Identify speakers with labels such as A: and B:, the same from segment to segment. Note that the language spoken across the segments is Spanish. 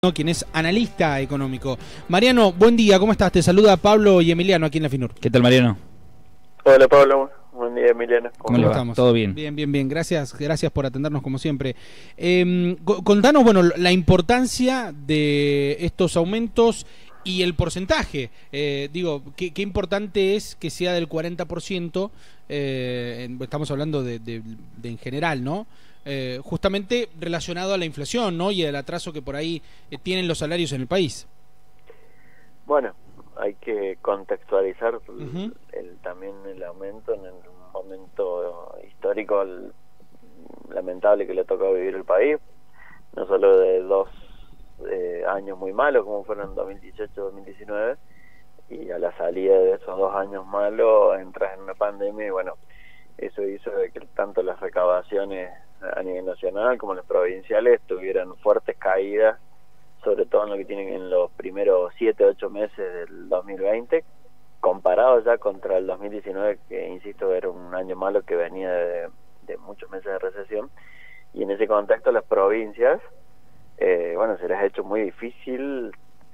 A: quien es analista económico. Mariano, buen día, ¿cómo estás? Te saluda Pablo y Emiliano aquí en la FINUR.
B: ¿Qué tal, Mariano?
C: Hola, Pablo. Buen día, Emiliano.
B: ¿Cómo le va?
A: estamos?
B: ¿Todo bien?
A: Bien. Gracias por atendernos como siempre. Contanos, bueno, la importancia de estos aumentos y el porcentaje. Qué importante es que sea del 40%, estamos hablando de en general, ¿no? Justamente relacionado a la inflación, ¿no? Y al atraso que por ahí tienen los salarios en el país.
C: Bueno, hay que contextualizar también el aumento en el momento histórico lamentable que le ha tocado vivir el país, no solo de dos años muy malos como fueron 2018-2019, y a la salida de esos 2 años malos entras en una pandemia y bueno, eso hizo de que tanto las recaudaciones a nivel nacional como las provinciales tuvieran fuertes caídas, sobre todo en lo que tienen en los primeros 7-8 meses del 2020, comparado ya contra el 2019, que insisto era un año malo que venía de muchos meses de recesión, y en ese contexto las provincias, se les ha hecho muy difícil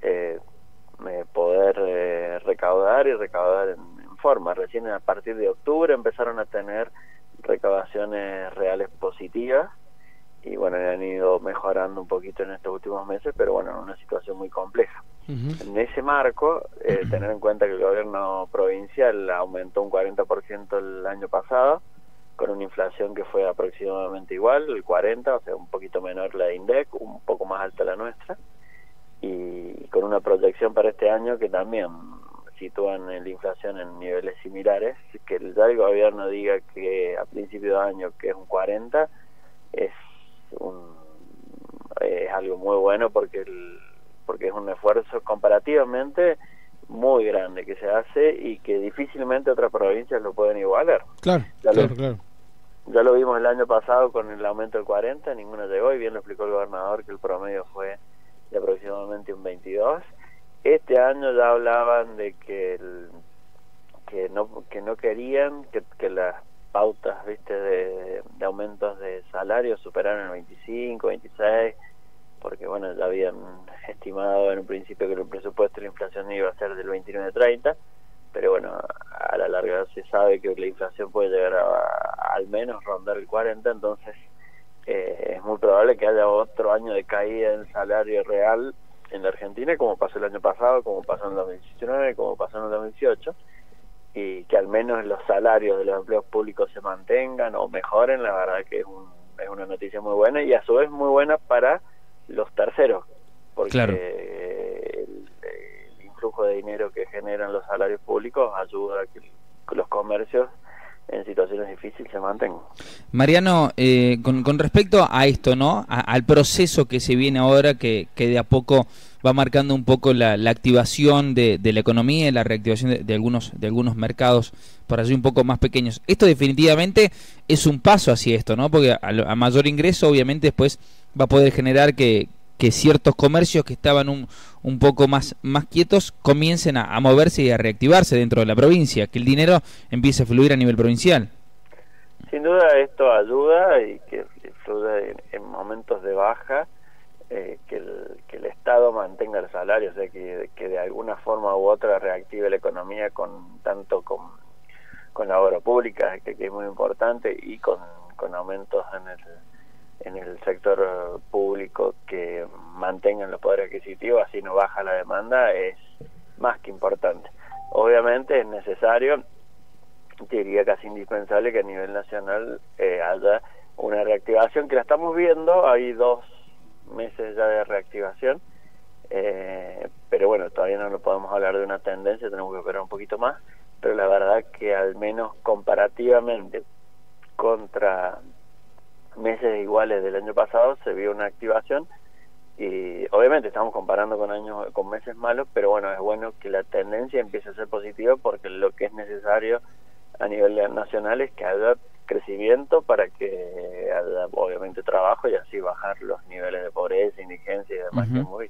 C: poder recaudar en forma. Recién a partir de octubre empezaron a tener recaudaciones reales positivas, y bueno, han ido mejorando un poquito en estos últimos meses, pero bueno, en una situación muy compleja. En ese marco, tener en cuenta que el gobierno provincial aumentó un 40% el año pasado, con una inflación que fue aproximadamente igual, el 40%, o sea, un poquito menor la de INDEC, un poco más alta la nuestra, y con una proyección para este año que también sitúan la inflación en niveles similares. Que ya el gobierno diga que a principio de año que es un 40%, es algo muy bueno, porque es un esfuerzo comparativamente muy grande que se hace y que difícilmente otras provincias lo pueden igualar.
A: Claro.
C: Ya lo vimos el año pasado con el aumento del 40%, ninguno llegó, y bien lo explicó el gobernador que el promedio fue de aproximadamente un 22%. Este año ya hablaban de que no querían que las pautas, de aumentos de salarios superaran el 25, 26, porque bueno, ya habían estimado en un principio que el presupuesto de la inflación iba a ser del 29-30, pero bueno, a la larga se sabe que la inflación puede llegar a al menos rondar el 40, entonces es muy probable que haya otro año de caída en el salario real en la Argentina, como pasó el año pasado, como pasó en el 2019, como pasó en el 2018, y que al menos los salarios de los empleos públicos se mantengan o mejoren. La verdad que es una noticia muy buena, y a su vez muy buena para los terceros, porque
B: claro,
C: el influjo de dinero que generan los salarios públicos ayuda a que los comercios en situaciones difíciles se mantengan.
B: Mariano, con respecto a esto, ¿no? Al proceso que se viene ahora, que de a poco va marcando un poco la activación de la economía y la reactivación de algunos mercados, por allí un poco más pequeños. Esto definitivamente es un paso hacia esto, ¿no? Porque a mayor ingreso, obviamente, después va a poder generar que ciertos comercios que estaban un poco más quietos comiencen a moverse y a reactivarse dentro de la provincia, que el dinero empiece a fluir a nivel provincial.
C: Sin duda esto ayuda, y que fluya en momentos de baja, que el Estado mantenga el salario, o sea, que de alguna forma u otra reactive la economía tanto con la obra pública, que es muy importante, y con aumentos en el sector público que mantengan los poderes adquisitivos, así no baja la demanda, es más que importante. Obviamente es necesario, diría casi indispensable, que a nivel nacional haya una reactivación, que la estamos viendo. Hay 2 meses ya de reactivación, pero bueno, todavía no lo podemos hablar de una tendencia, tenemos que esperar un poquito más, pero la verdad que al menos comparativamente contra meses iguales del año pasado se vio una activación, y obviamente estamos comparando con meses malos, pero bueno, es bueno que la tendencia empiece a ser positiva, porque lo que es necesario a nivel nacional es que haya crecimiento para que haya obviamente trabajo, y así bajar los niveles de pobreza, indigencia y demás que hemos visto.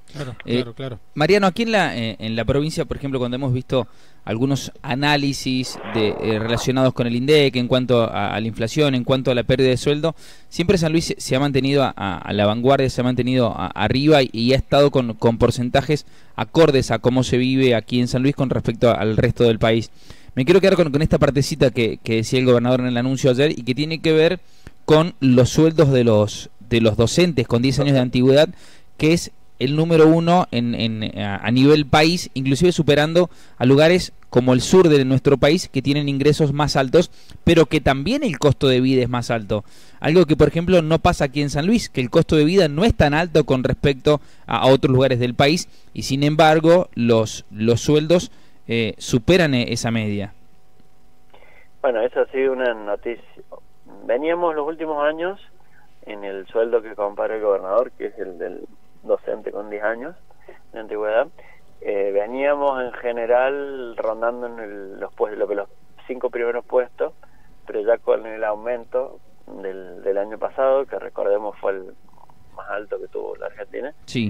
A: Claro.
B: Mariano, aquí en la provincia, por ejemplo, cuando hemos visto algunos análisis relacionados con el INDEC en cuanto a la inflación, en cuanto a la pérdida de sueldo, siempre San Luis se ha mantenido a la vanguardia, se ha mantenido arriba y ha estado con porcentajes acordes a cómo se vive aquí en San Luis con respecto al resto del país. Me quiero quedar con esta partecita que decía el gobernador en el anuncio ayer y que tiene que ver con los sueldos de los docentes con 10 años de antigüedad, que es el número 1 a nivel país, inclusive superando a lugares como el sur de nuestro país que tienen ingresos más altos, pero que también el costo de vida es más alto. Algo que, por ejemplo, no pasa aquí en San Luis, que el costo de vida no es tan alto con respecto a otros lugares del país y, sin embargo, los sueldos superan esa media.
C: Bueno, eso ha sido una noticia. Veníamos los últimos años en el sueldo que compara el gobernador, que es el del docente con 10 años de antigüedad. Veníamos en general rondando en los 5 primeros puestos, pero ya con el aumento del año pasado, que recordemos fue el más alto que tuvo la Argentina,
B: sí.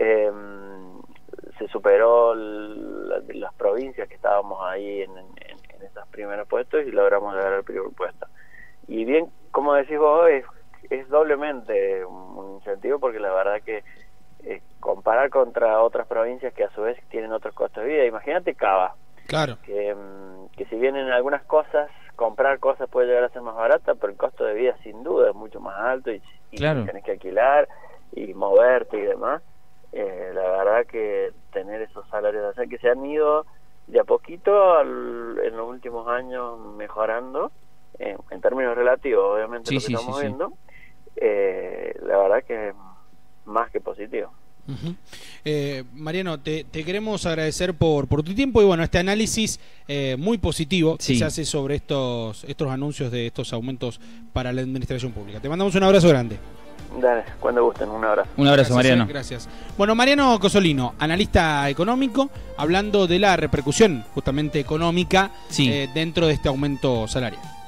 C: Se superó las provincias que estábamos ahí en esos primeros puestos y logramos llegar al primer puesto. Y bien, como decís vos, es doblemente un incentivo, porque la verdad que comparar contra otras provincias que a su vez tienen otros costos de vida. Imagínate Cava,
A: claro,
C: que si bien en algunas cosas comprar cosas puede llegar a ser más barata, pero el costo de vida sin duda es mucho más alto y
B: claro,
C: tenés que alquilar y moverte y demás. La verdad que tener esos salarios, o sea, que se han ido de a poquito en los últimos años mejorando en términos relativos, obviamente,
B: sí,
C: lo que
B: sí,
C: estamos
B: sí,
C: viendo, la verdad que es más que positivo.
A: Mariano, te queremos agradecer por tu tiempo y bueno, este análisis muy positivo
B: sí,
A: que se hace sobre estos anuncios de estos aumentos para la administración pública. Te mandamos un abrazo grande.
C: Dale, cuando gusten, un abrazo.
B: Un abrazo,
A: Gracias,
B: Mariano.
A: Gracias. Bueno, Mariano Cosolino, analista económico, hablando de la repercusión justamente económica
B: sí,
A: dentro de este aumento salarial.